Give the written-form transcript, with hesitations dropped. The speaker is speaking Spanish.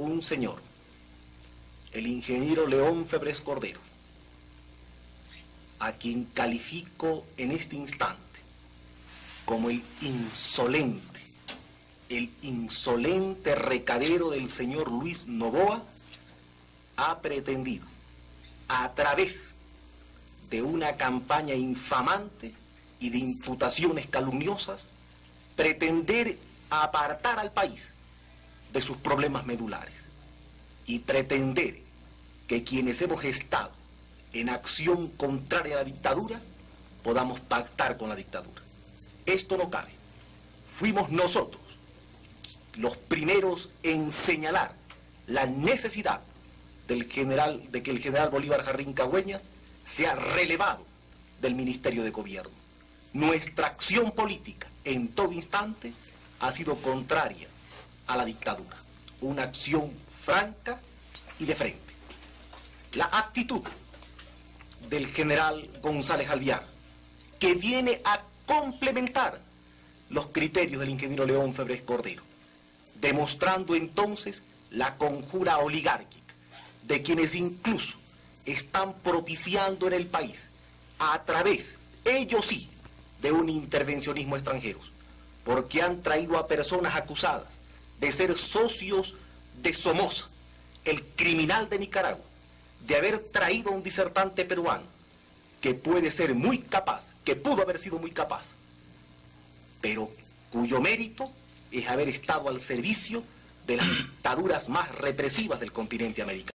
un señor, el ingeniero León Febres Cordero, a quien califico en este instante como el insolente recadero del señor Luis Noboa, ha pretendido, a través de una campaña infamante y de imputaciones calumniosas, pretender apartar al país de sus problemas medulares y pretender que quienes hemos estado en acción contraria a la dictadura podamos pactar con la dictadura. Esto no cabe. Fuimos nosotros los primeros en señalar la necesidad de que el general Bolívar Jarrín Cagüeñas sea relevado del Ministerio de Gobierno. Nuestra acción política en todo instante ha sido contraria a la dictadura, una acción franca y de frente. La actitud del general González Alvear, que viene a complementar los criterios del ingeniero León Febres Cordero, demostrando entonces la conjura oligárquica de quienes incluso están propiciando en el país, a través, ellos sí, de un intervencionismo extranjero, porque han traído a personas acusadas de ser socios de Somoza, el criminal de Nicaragua, de haber traído a un disertante peruano que puede ser muy capaz, que pudo haber sido muy capaz, pero cuyo mérito es haber estado al servicio de las dictaduras más represivas del continente americano.